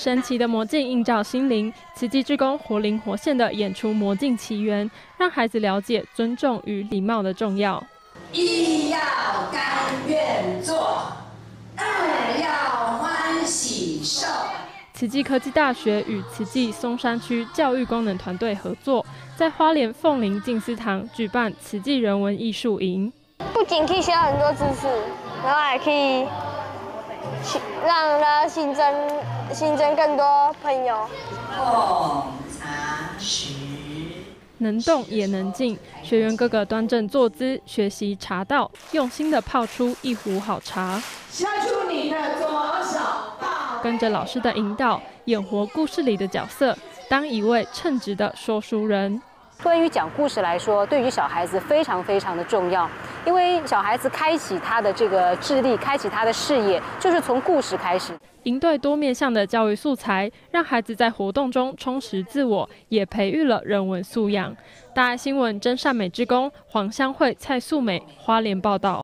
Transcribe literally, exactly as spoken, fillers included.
神奇的魔镜映照心灵，慈济志工活灵活现地演出魔镜奇缘，让孩子了解尊重与礼貌的重要。 一要甘愿做，二要欢喜受。 慈济科技大学与慈济松山区教育功能团队合作，在花莲凤林静思堂举办慈济人文艺术营。 不仅可以学到很多知识，然后还可以让他新增新增更多朋友。 奉茶时， 能动也能静，学员个个端正坐姿，学习茶道，用心地泡出一壶好茶。 伸出你的左手， 跟着老师的引导，演活故事里的角色，当一位称职的说书人。 关于讲故事来说，对于小孩子非常非常的重要，因为小孩子开启他的这个智力，开启他的视野，就是从故事开始。 营队多面向的教育素材，让孩子在活动中充实自我，也培育了人文素养。大爱新闻真善美志工黄香慧、蔡素美花莲报道。